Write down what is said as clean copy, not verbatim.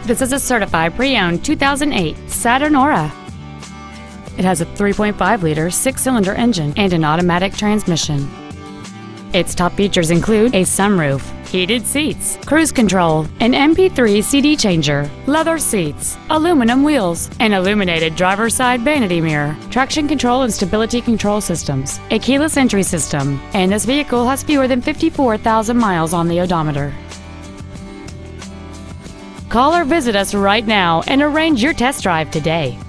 This is a certified pre-owned 2008 Saturn Aura. It has a 3.5-liter six-cylinder engine and an automatic transmission. Its top features include a sunroof, heated seats, cruise control, an MP3 CD changer, leather seats, aluminum wheels, an illuminated driver's side vanity mirror, traction control and stability control systems, a keyless entry system, and this vehicle has fewer than 54,000 miles on the odometer. Call or visit us right now and arrange your test drive today.